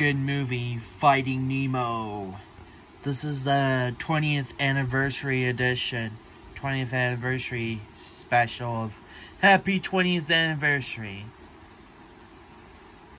good movie, Finding Nemo. This is the 20th anniversary edition, 20th anniversary special of Happy 20th Anniversary.